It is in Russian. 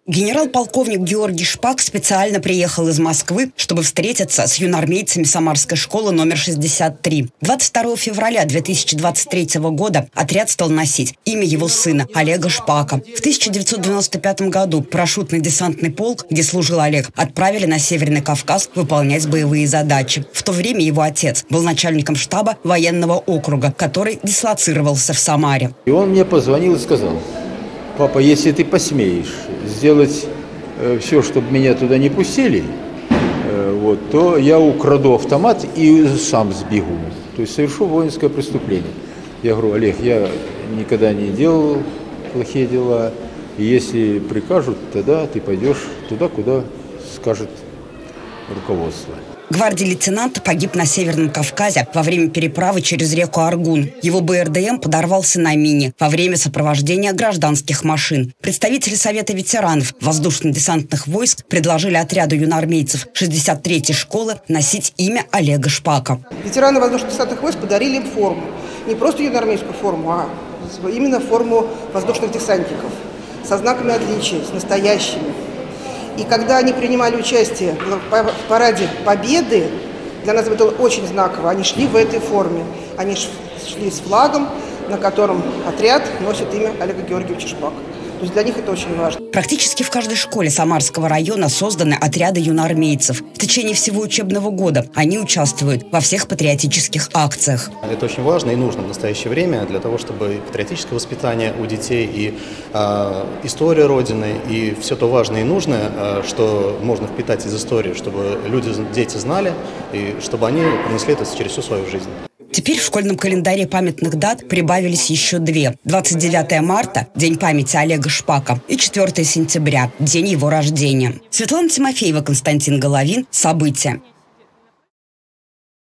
Генерал-полковник Георгий Шпак специально приехал из Москвы, чтобы встретиться с юноармейцами Самарской школы номер 63. 22 февраля 2023 года отряд стал носить имя его сына Олега Шпака. В 1995 году парашютно-десантный полк, где служил Олег, отправили на Северный Кавказ выполнять боевые задачи. В то время его отец был начальником штаба военного округа, который дислоцировался в Самаре. И он мне позвонил и сказал: папа, если ты посмеешь сделать все, чтобы меня туда не пустили, то я украду автомат и сам сбегу. То есть совершу воинское преступление. Я говорю: Олег, я никогда не делал плохие дела. И если прикажут, тогда ты пойдешь туда, куда скажет руководство. Гвардии лейтенант погиб на Северном Кавказе во время переправы через реку Аргун. Его БРДМ подорвался на мине во время сопровождения гражданских машин. Представители Совета ветеранов воздушно-десантных войск предложили отряду юноармейцев 63-й школы носить имя Олега Шпака. Ветераны воздушно-десантных войск подарили им форму. Не просто юноармейскую форму, а именно форму воздушных десантников. Со знаками отличия, с настоящими. И когда они принимали участие в параде Победы, для нас это было очень знаково, они шли в этой форме. Они шли с флагом, на котором отряд носит имя Олега Георгиевича Шпака. То есть для них это очень важно. Практически в каждой школе Самарского района созданы отряды юноармейцев. В течение всего учебного года они участвуют во всех патриотических акциях. Это очень важно и нужно в настоящее время для того, чтобы патриотическое воспитание у детей и история Родины, и все то важное и нужное, что можно впитать из истории, чтобы дети знали, и чтобы они пронесли это через всю свою жизнь. Теперь в школьном календаре памятных дат прибавились еще две. 29 марта – День памяти Олега Шпака, и 4 сентября – День его рождения. Светлана Тимофеева, Константин Головин. События.